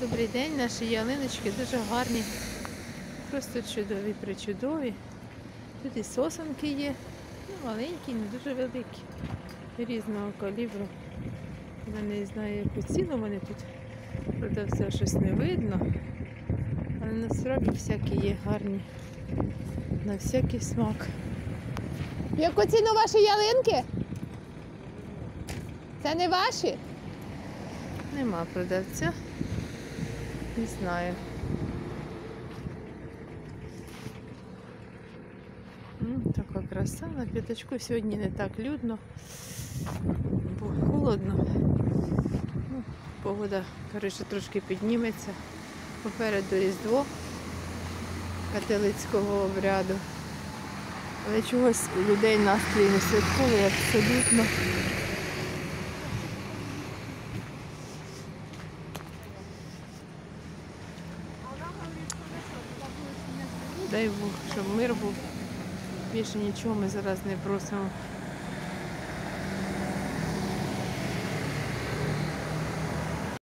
Добрий день, наші ялиночки дуже гарні, просто чудові, причудові. Тут і сосенки є, маленькі, не дуже великі, різного калібру. Я не знаю, яку ціну вони тут. Продавця щось не видно, але насправді всякі є гарні, на всякий смак. Яку ціну ваші ялинки? Це не ваші? Нема продавця. Не знаю. Така краса на п'ятачку. Сьогодні не так людно, бо холодно. Погода, коротше, трошки підніметься. Попереду Різдво католицького обряду. Але чогось у людей настрій не святковий абсолютно. Дай Бог, щоб мир був. Більше нічого ми зараз не просимо.